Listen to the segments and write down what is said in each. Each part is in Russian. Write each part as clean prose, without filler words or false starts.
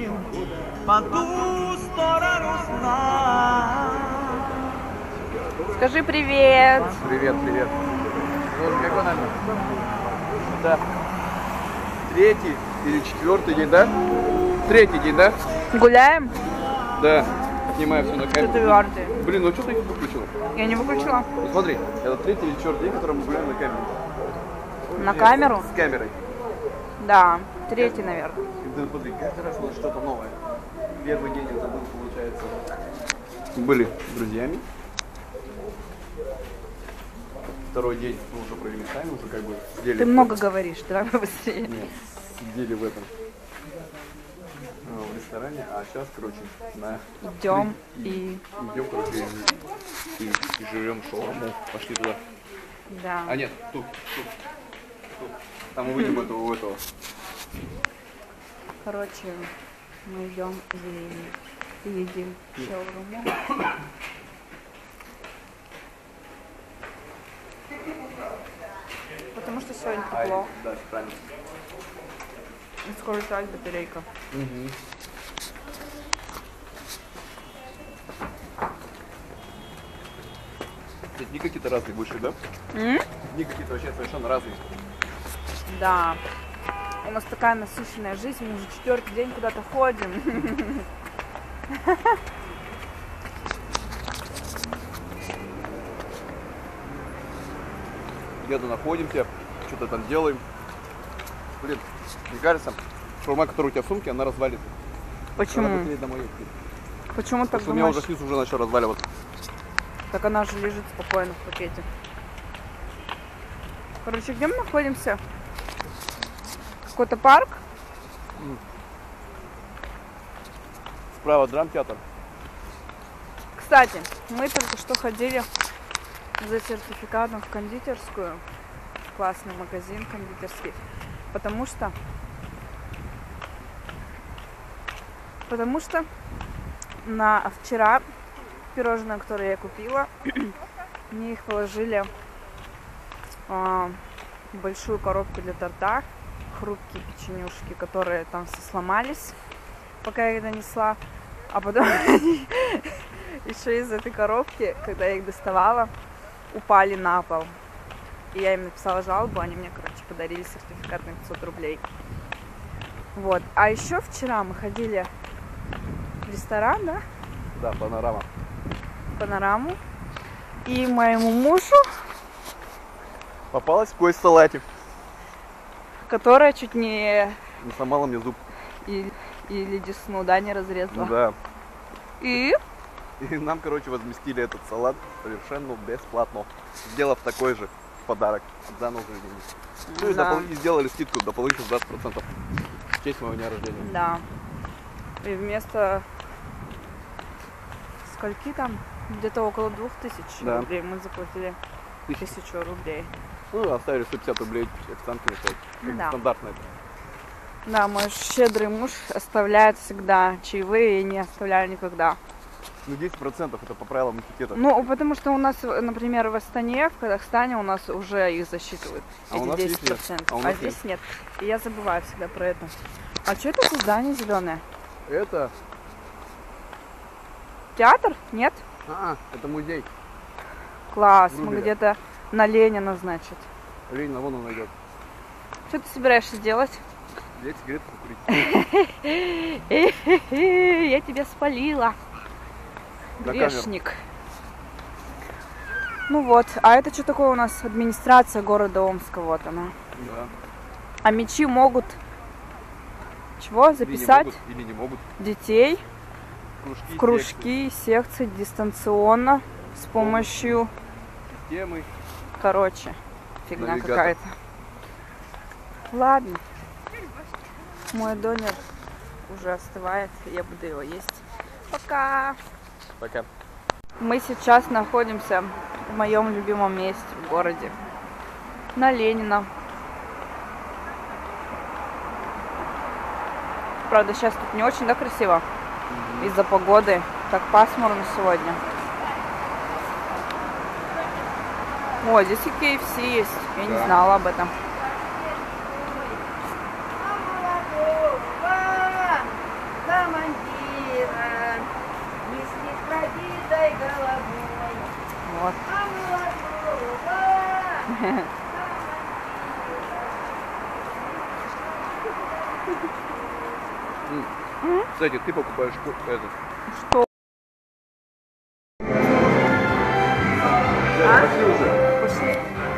по ту сторону сна. Скажи привет. Привет, привет. Какой номер? Да. Третий или четвертый день, да? Третий день, да? Гуляем? Да. Снимаю все на камеру. Четвертый. Блин, ну что ты их выключила? Я не выключила. Ну смотри, это третий или четвертый день, который мы гуляем на камеру. На камеру? С камерой. Да, третий, наверное. Да, смотри, каждый раз у нас что-то новое. Первый день это был, получается, были друзьями. Второй день мы уже провели сами, уже как бы сидели. Ты много говоришь, давай быстрее. Нет, сидели в этом в ресторане, а сейчас, короче, Идем и... идем, короче, и живем шаурму. Пошли туда. Да. А нет, тут. Там мы выйдем у этого. Короче, мы идем и едим шаурму. Потому что сегодня тепло. Да, правильно. И скоро сядет батарейка. Дни какие-то разные больше, да? Дни какие-то вообще совершенно разные. Да. У нас такая насыщенная жизнь, мы уже четвертый день куда-то ходим. Где-то находимся, что-то там делаем. Блин, мне кажется, шаурма, которая у тебя в сумке, она развалится. Почему? Она быстрее домой. Почему так Потому что у меня думаешь? уже снизу уже начал разваливаться. Так она же лежит спокойно в пакете. Короче, где мы находимся? Какой-то парк? Справа драмтеатр. Кстати, мы только что ходили за сертификатом в кондитерскую. Классный магазин кондитерский. Потому что на вчера пирожное, которое я купила, мне их положили в большую коробку для торта. Хрупкие печенюшки, которые там все сломались, пока я их донесла. А потом они еще из этой коробки, когда я их доставала, упали на пол. И я им написала жалобу, они мне, короче, подарили сертификат на 500 рублей. Вот. А еще вчера мы ходили в ресторан, да? Да, панорама. Панораму. И моему мужу, Попалась кость в салате. которая чуть не... Не сломала мне зуб. Или десну, да, не разрезала. Да. И И нам, короче, возместили этот салат совершенно бесплатно. Сделав такой же в подарок за новый день. Ну и, Да. и сделали скидку дополнительно 20% в честь моего дня рождения. да. И вместо скольки там? Где-то около 2000 Да. рублей мы заплатили 1000 рублей. Ну, оставили 150 рублей официантки на счет. Как Да. стандартно это. Да, мой щедрый муж оставляет всегда чаевые и не оставляю никогда. Ну, 10% это по правилам этикета. Ну, потому что у нас, например, в Астане, в Казахстане у нас уже их засчитывают, А у эти нас здесь 10%. нет. А у нас здесь нет. И я забываю всегда про это. А что это за здание зеленое? Это... Театр? Нет? это музей. Класс, мы Врубеля. где-то на Ленина, значит. Ленина вон он идет. Что ты собираешься делать? Взять сигарету покурить. Я тебя спалила. На камеру. Грешник. Ну вот, а это что такое у нас? Администрация города Омска, вот она. Да. А мечи могут чего? Записать Или не могут. детей Кружки, в кружки, секции дистанционно с помощью, системы. короче, фигня Навигатор. какая-то. Ладно. Мой донер уже остывает, я буду его есть. Пока! Пока. Мы сейчас находимся в моем любимом месте в городе. На Ленина. Правда, сейчас тут не очень, да, красиво? Из-за погоды. Так пасмурно сегодня. О, здесь и KFC есть. Я не Да. знала об этом. Кстати, ты покупаешь это. Что? А? Пошли уже. Пошли.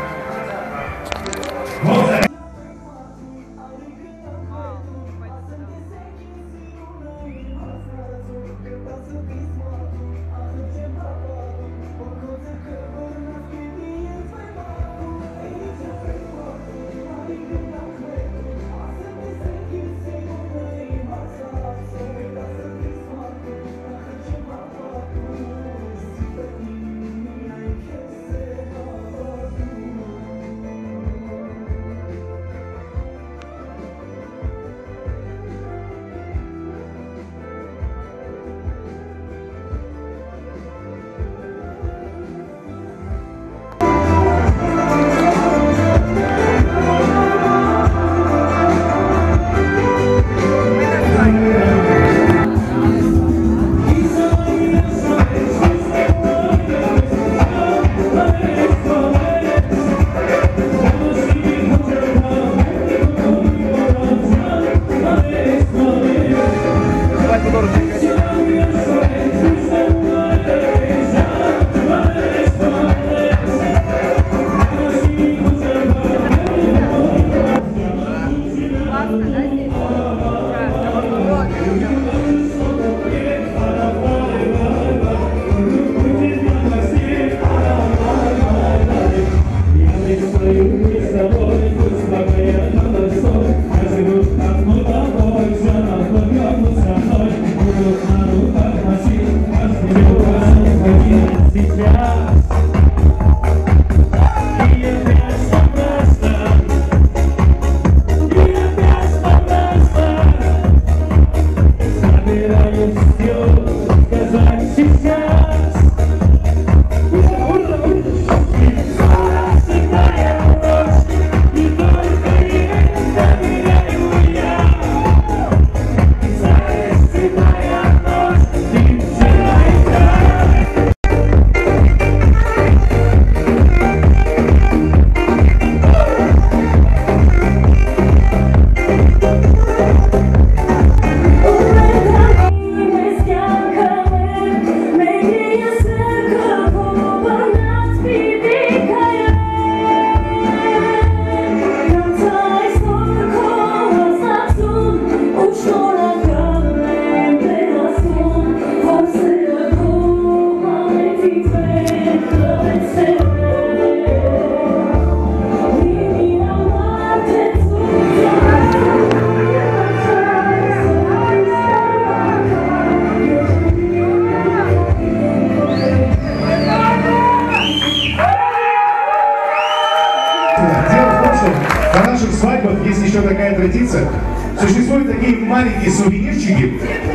На наших свадьбах есть еще такая традиция. Существуют такие маленькие сувенирчики,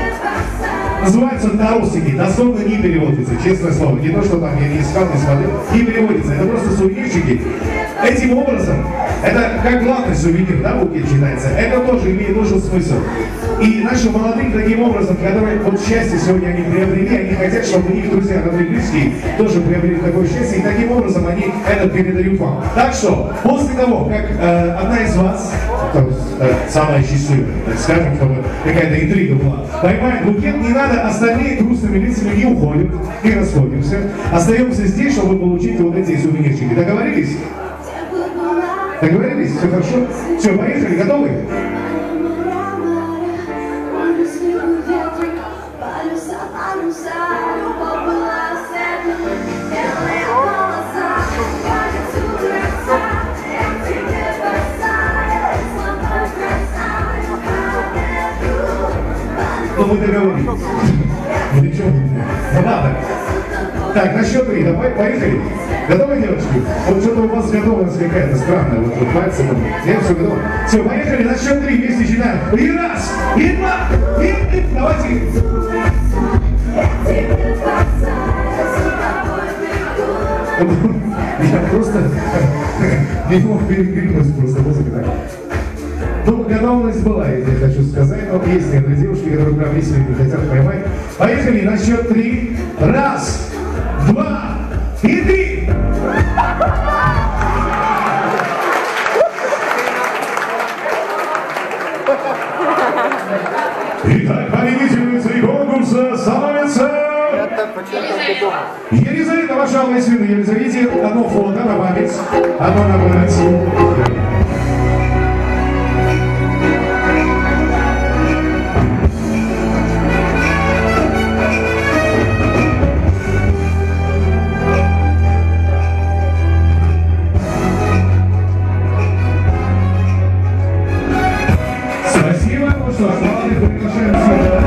называются тарусики, дословно не переводится, честное слово. Не то, что там я не искал, не смотрел, не переводится. Это просто сувенирчики. Этим образом, это как главный сувенир, да, букет считается, это тоже имеет нужен смысл. И наши молодые таким образом, которые вот счастье сегодня они приобрели, они хотят, чтобы у них друзья, родные, близкие тоже приобрели такое счастье, и таким образом они это передают вам. Так что, после того, как одна из вас, самая счастливая, так скажем, чтобы какая-то интрига была, поймает букет, не надо, остальные грустными лицами не уходят и расходимся. Остаемся здесь, чтобы получить вот эти сувенирчики. Договорились? Договорились? Все хорошо? Все, поехали, готовы? Ну мы договорились. Ну ничего, ну ладно. Так, на счет 3, давай, поехали. Готовы, девочки? Вот что-то у вас готовность какая-то странная. Вот пальцем. Нет, все готово. Все, поехали, на счет 3 вместе считаем. И раз, и два, и три. Давайте. Я просто не мог перекрикнуть просто музыка так. Ну, готовность была, я хочу сказать, но есть некоторые девушки, которые прям весело не хотят поймать. Поехали, на счет 3. Раз, два и 3. Итак, победительницей конкурса становится Елизавета. Ваша адрес видно. Елизавете одно фото на память, одно на память. Спасибо, ну что ж, молодых приглашаем сюда.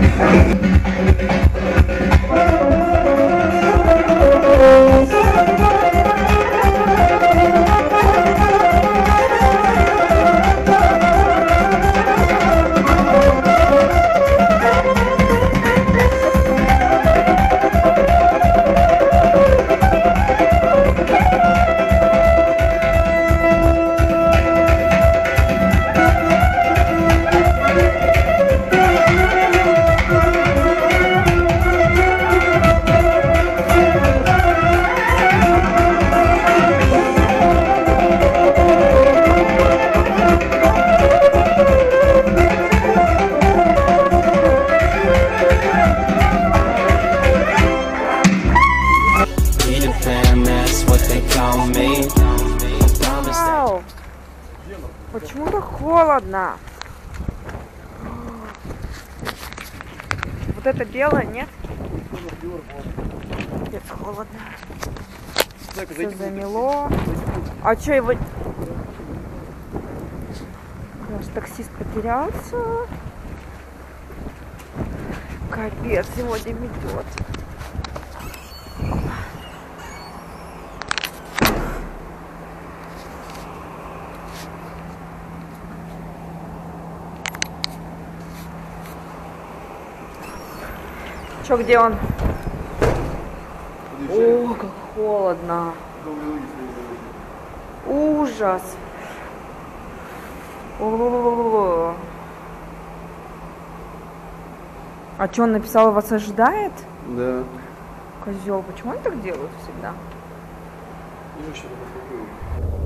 Вау! Почему так холодно? Вот это белое, нет? Нет, холодно. Все замело. А что его... Наш таксист потерялся. Капец, сегодня метет. Чё, где он? О, как холодно. Ужас. О. А что, он написал, вас ожидает? Да. Козел, почему они так делают всегда? Ну, что-то такое.